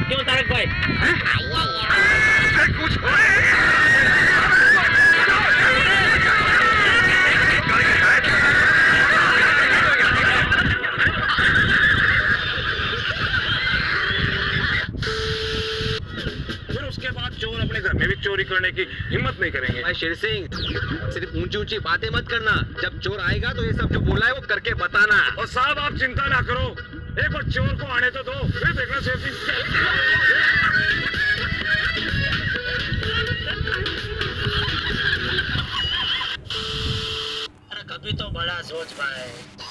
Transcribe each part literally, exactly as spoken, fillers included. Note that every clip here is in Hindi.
क्यों तारक भाई? कुछ उसके बाद चोर अपने घर में भी चोरी करने की हिम्मत नहीं करेंगे। भाई शेर सिंह, सिर्फ ऊंची ऊंची बातें मत करना। जब चोर आएगा तो ये सब जो बोला है वो करके बताना। और साहब आप चिंता ना करो, एक बार चोर को आने तो दो, फिर देखना शेर सिंह। अरे कभी तो बड़ा सोच भाई।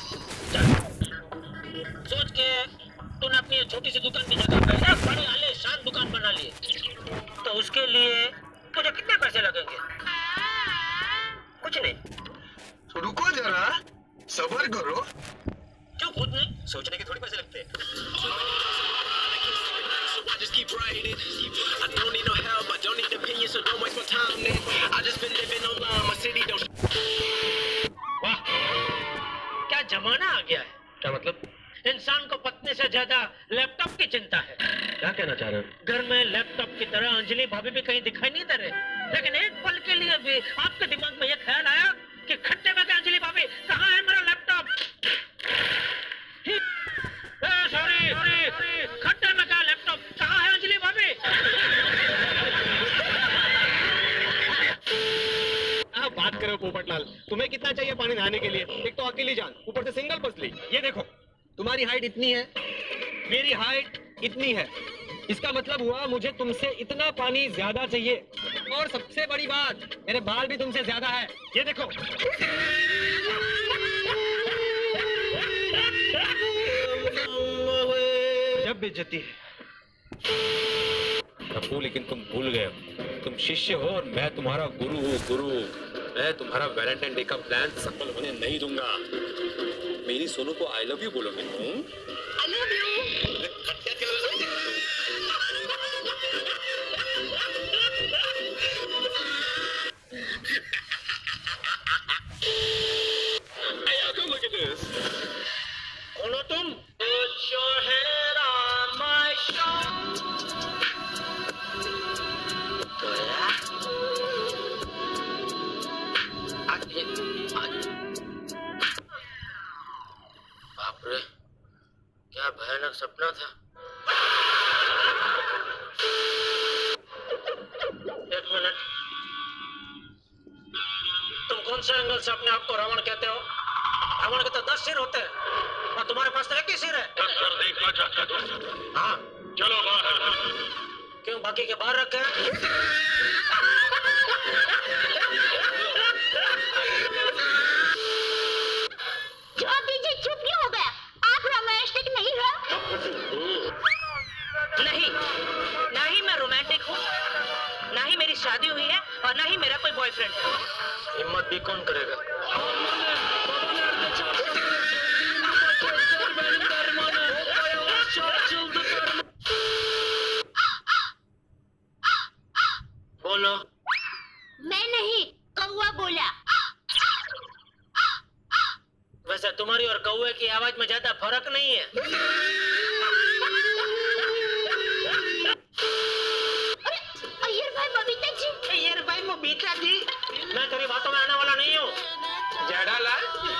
सोच के तूने अपनी छोटी सी दुकान की जगह पे बड़ी आलीशान दुकान बना ली, तो उसके लिए तुझे कितने पैसे लगेंगे? कुछ नहीं। तो रुको जरा, सब्र करो। क्यों खुद नहीं सोचने के थोड़ी पैसे लगते हैं? वाह, क्या जमाना आ गया है। क्या मतलब? इंसान को पत्नी से ज्यादा लैपटॉप की चिंता है। क्या कहना चाह रहे हो? घर में लैपटॉप की तरह अंजलि भाभी भी कहीं दिखाई नहीं दे रहे, लेकिन एक पल के लिए भी आपके दिमाग में यह ख्याल आया कि खट्टे में क्या अंजलि भाभी, कहाँ है मेरा लैपटॉप? सॉरी सॉरी, खट्टे में क्या लैपटॉप, कहाँ है अंजलि भाभी? आप बात करो पोपटलाल, तुम्हें कितना चाहिए पानी नहाने के लिए? एक तो अकेली जान, ऊपर से सिंगल पसली। ये देखो, तुम्हारी हाइट इतनी है, मेरी हाइट इतनी है, इसका मतलब हुआ मुझे तुमसे इतना पानी ज्यादा चाहिए। और सबसे बड़ी बात, मेरे बाल भी तुमसे ज्यादा है। ये देखो। जब बेइज्जती है। प्रभु, लेकिन तुम भूल गए, तुम शिष्य हो और मैं तुम्हारा गुरु हूँ। गुरु, मैं तुम्हारा वैलेंटाइन डे का प्लान सफल होने नहीं दूंगा। मेरी सोनू को आई लव यू बोलोगे? I love you. कौन हो तुम? Put your hand on my shoulder. बाप रे, क्या भयानक सपना था। एक मिनट, तुम कौन से एंगल से अपने आप को रावण कहते हो? रावण के तो दस सिर होते हैं और तुम्हारे पास तो एक ही सिर है। दस सर देखना चाहता तो हाँ, चलो बाहर। क्यों बाकी के बाहर रखे हैं? जवाब दीजिए, चुप क्यों हो गया? आप रोमांटिक नहीं हो? नहीं, ना ही मैं रोमांटिक हूँ, ना ही मेरी शादी हुई है और ना ही मेरा कोई बॉयफ्रेंड है। हिम्मत भी कौन करेगा? बोलो। मैं नहीं, कौवा बोला। वैसे तुम्हारी और कौवे की आवाज में ज्यादा फर्क नहीं है। अय्यर भाई बबीता जी। अय्यर भाई बबीता जी, मैं तेरी बातों में आने वाला नहीं हूँ। जेठालाल,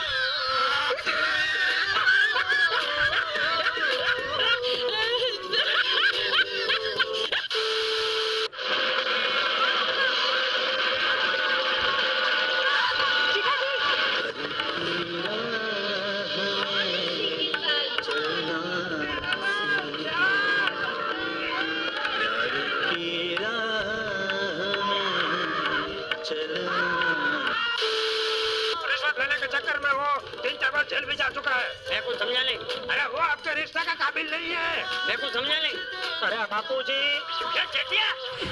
जेल भी जा चुका है। मैं कुछ समझा नहीं। अरे वो आपके रिश्ते का काबिल नहीं है। मैं कुछ समझा नहीं। अरे बापू जी, क्या चेटिया?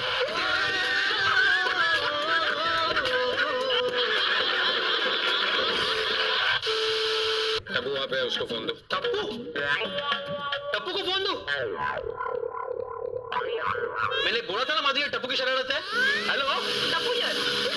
टप्पू वहाँ पे है, उसको फोन दो। टप्पू? टप्पू को फोन दो? मैंने बोला था ना माधुरी, टप्पू की शरारत है। हेलो टप्पू यार।